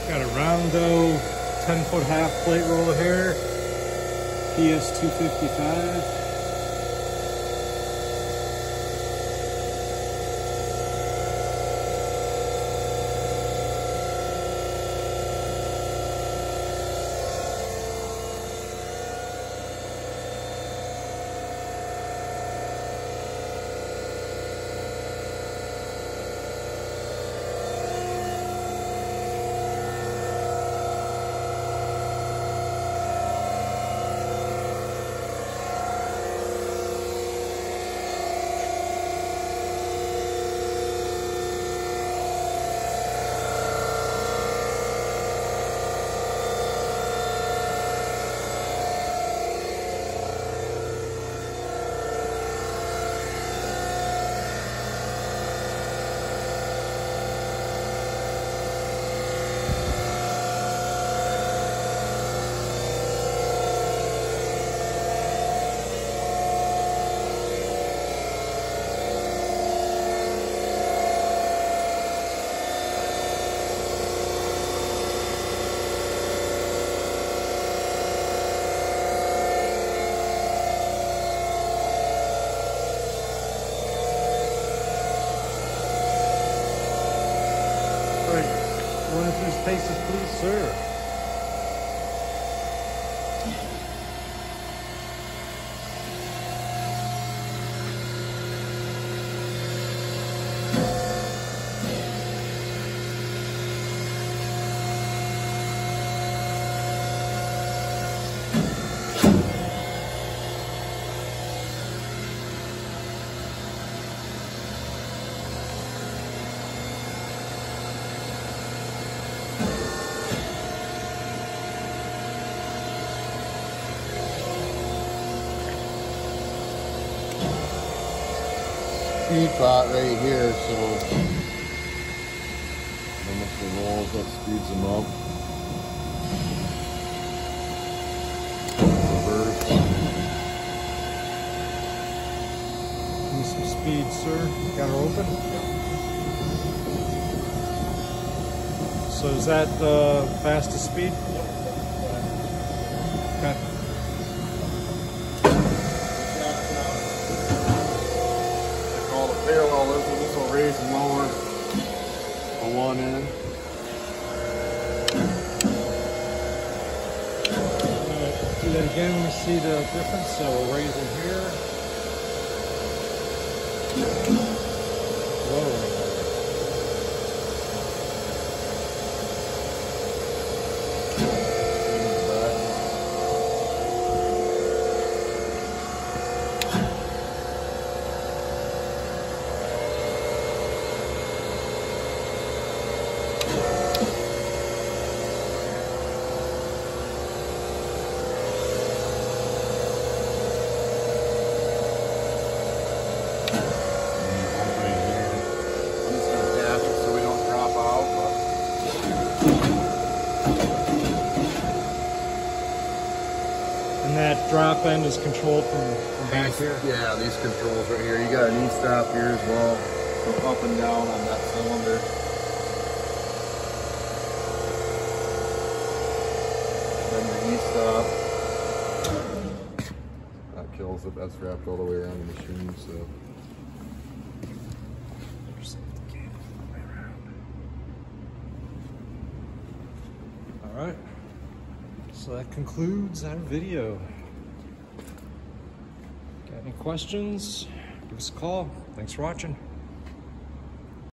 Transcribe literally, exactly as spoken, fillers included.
Got a Rondo ten foot half plate roller here, P S two fifty-five. Run through spaces, please, sir. Speed pot right here, so almost the rolls, that speeds them up. Reverse. Give me some speed, sir. Got her open? So is that the fastest speed? Okay. Parallel, this will, this will raise and lower the one end. Alright, do that again. We see the difference. So we're raising here. Lowering. And that drop end is controlled from, from back here? Yeah, these controls right here. You got an E-stop here as well. Go up and down on that cylinder. Then the E-stop. That kills it. That's wrapped all the way around the machine, so. All right. So that concludes our video. Got any questions? Give us a call. Thanks for watching.